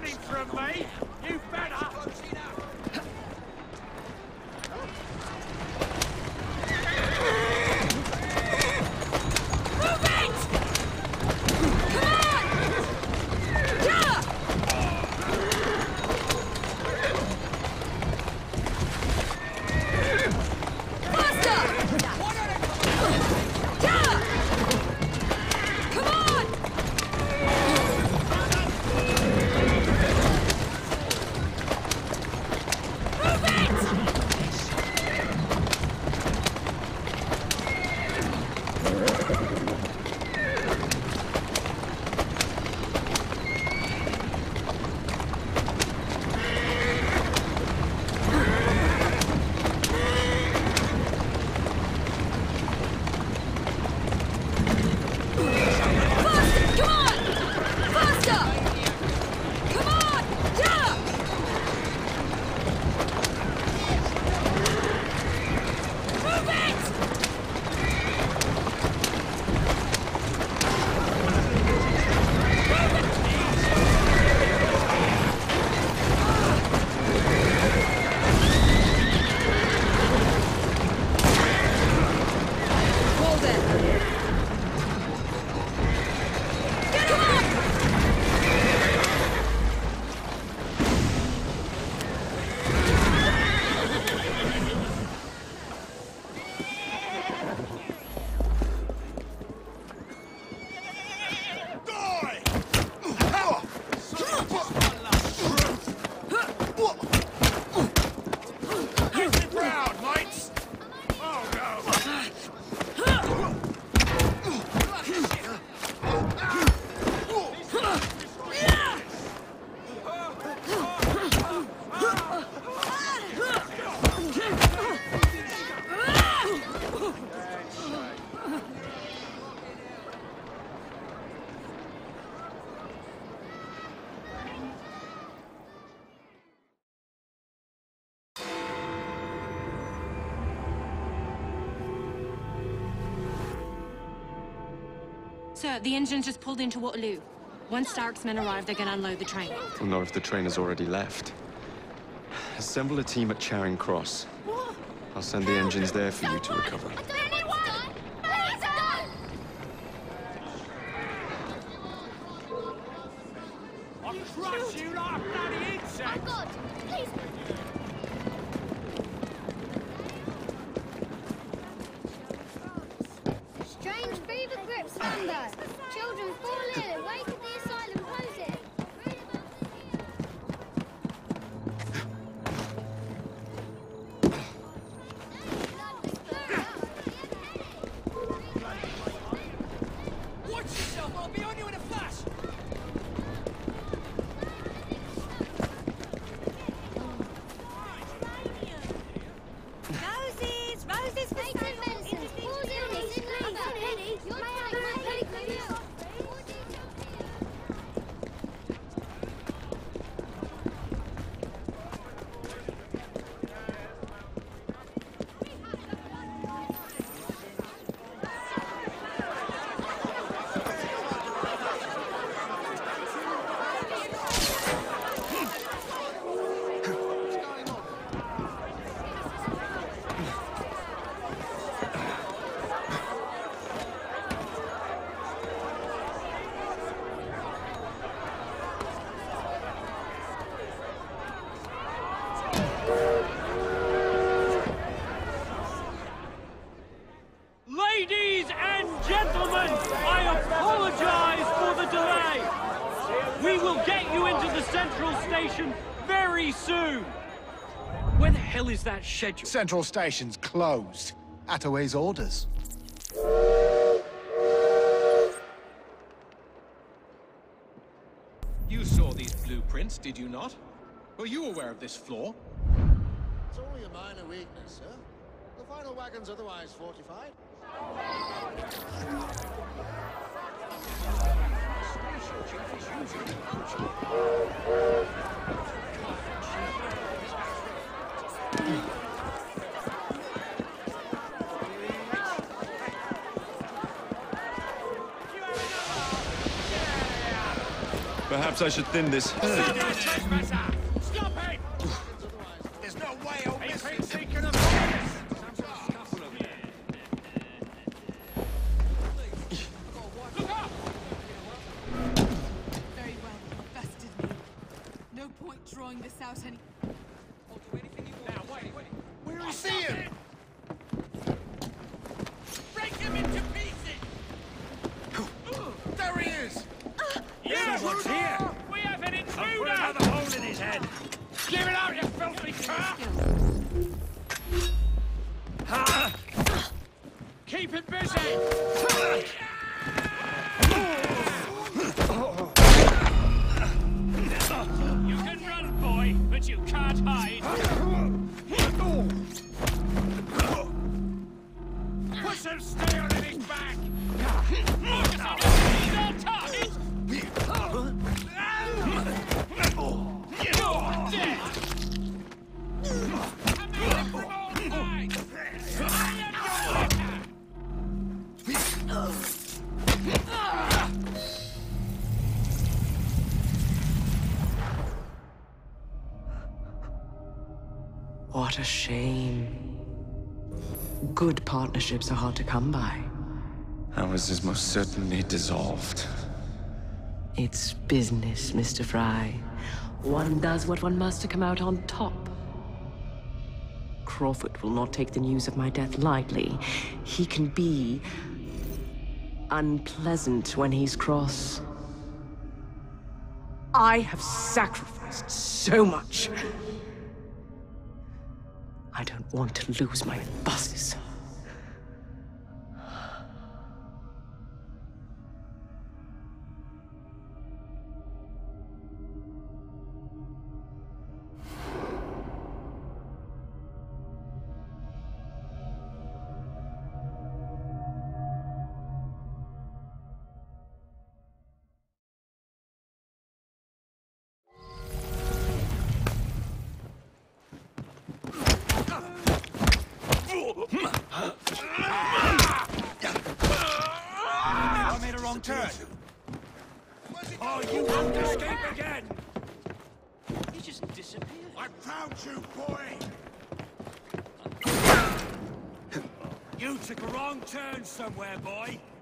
coming from me. You better. Sir, the engine's just pulled into Waterloo. Once Stark's men arrive, they're gonna unload the train. We'll know if the train has already left. Assemble a team at Charing Cross. I'll send the engines there for you to recover. I'll crush you like a bloody insect! Oh God! Please! Strange fever grips Sunday. Children fall ill. Wake at the asylum. Close it. Watch yourself! I'll be on you in a flash! Roses! Roses for medicine! Paul's illness in Leeds! Penny! You're my Penny, come here! Ladies and gentlemen, I apologize for the delay. We will get you into the central station very soon. Where the hell is that schedule? Central Station's closed. Attaway's orders. You saw these blueprints, did you not? Were you aware of this flaw? It's only a minor weakness, sir. The final wagon's otherwise fortified. Perhaps I should thin this herd. Stop it! There's no way I'll miss it. Seeking of scuffle over there. Look up! Very well, bested me. No point drawing this out any... I'll do anything you want. Now, wait. Where is Ian? Break him into pieces! There he is! Yeah, Someone's here! we have an Put intruder! another hole in his head! Give it out, you filthy cur! Keep it busy! You can run, boy, but you can't hide. Put some steel in his back! Focus on it! Don't touch it! You're dead! Come in from all sides! I am your liquor! What a shame. Good partnerships are hard to come by. Ours is most certainly dissolved. It's business, Mr. Fry. One does what one must to come out on top. Crawford will not take the news of my death lightly. He can be unpleasant when he's cross. I have sacrificed so much. I don't want to lose my bosses. I made a wrong turn. Oh, you won't escape again! You just disappeared. I found you, boy! You took a wrong turn somewhere, boy.